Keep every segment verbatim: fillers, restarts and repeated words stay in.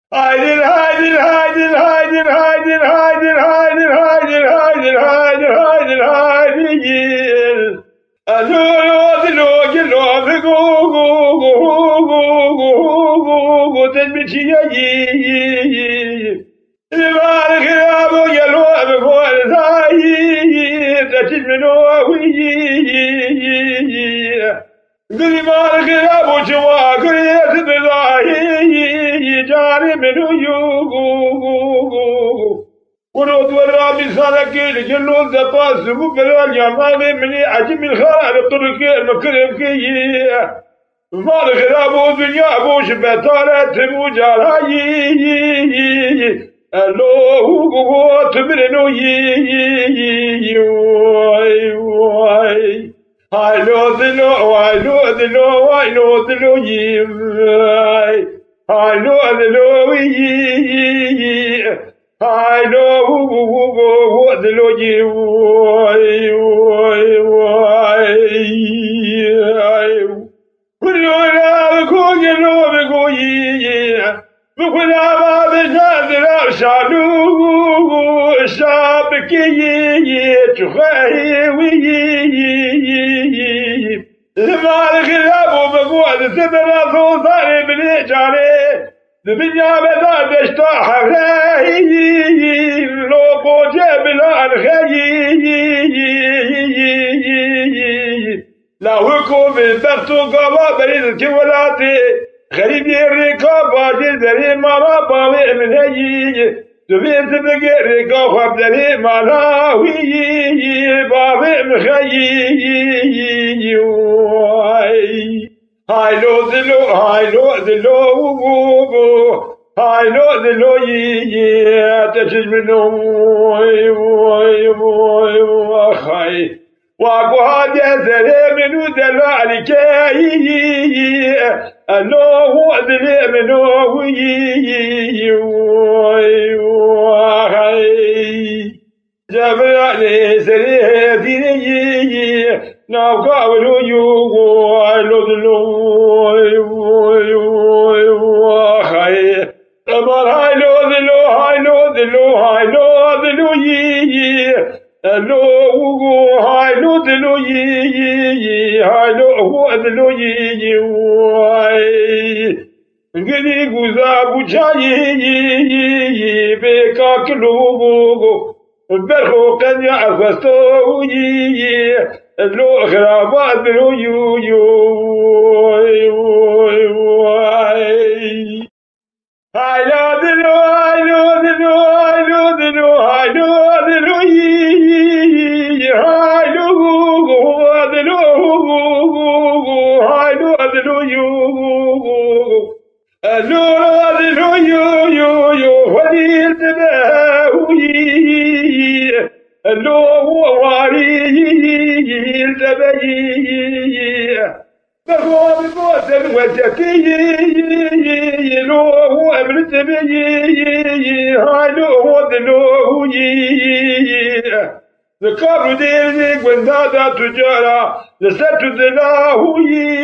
Haydi haydi haydi haydi haydi haydi haydi haydi haydi haydi haydi haydi gel. Alo alo gelo go go go go go go go del bichiya yi. Var khabo gelo go sai tatil meno wi. Guli var khabo chwa kriyat bilahi. Jari menu yugu ورود ورابي سالكي لجلو زفاز زبو بلال يامامي مني عجم الخالق طرقي المكرم كي مال غرابو دنيا بوش بطالة تمو جاراي اللو هو تمرنو يي واي هاي لو دلو هاي لو دلو هاي لو دلو يي I know the Lord, I know what the Lord you put it on go you know go ye. Look when I was not that I shall do shop ye to high we. المالك الأبو بقوة السبرة صوصاري بالإجاري الدنيا بدا بشتاح غاي لوقو جاب الأرخي لا هكو بالبرتو قبا بريد الكولاتي غريب الركاب واجل بري مرابا من هي دبيت بقى الركاب وابدري ملاوي بابي مخيي I know the law, I know the law, I know the law, yeah, that is me no way. Wagwad as the lemon the lalique, I know what the lemon oh, Jabrani Seri now go you I know the Lord I know the law I know the law I know the law ye Hello I know the law ye I know what the law ye Gini guza buchayi beka klugo البرخو كان يعفستو يي اللو غرابات لو يو يو هاي لا دلو هاي لا دلو هاي لا دلو هاي لا دلو يي هاي لو دلو هاي لا دلو يو اللو دلو يو يو يو ودي التباوي اللو هو واري التبايي بقوم بقوم وزكي لو هو ابن التبايي هاي لو هو ذلو ذكر ديري قندادا تجارة لسات ذلاهو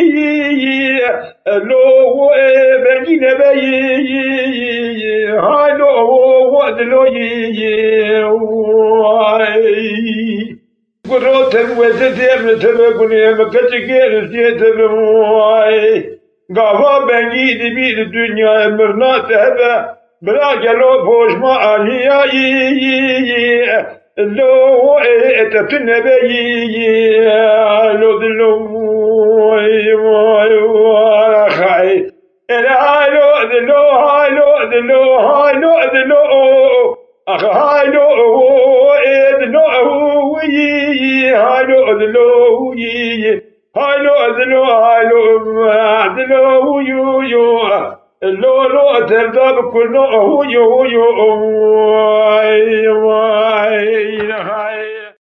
اللو هو بني نبايي هاي لو هو ذلو قررت وزتي من تبقني مكتكير سيتبمواي قافا بني دبي الدنيا مرنا تهبا بلا جلو بوش ما عليا اللو اتتنبي لو ذلو خاي هاي لو ذلو هاي لو ذلو هاي لو ذلو أخ هاي لو ذلو هاي لو ذلو هاي لو ذلو هاي لو ذلو يو يو اللو لو ترضى بكل هو يو يو واي واي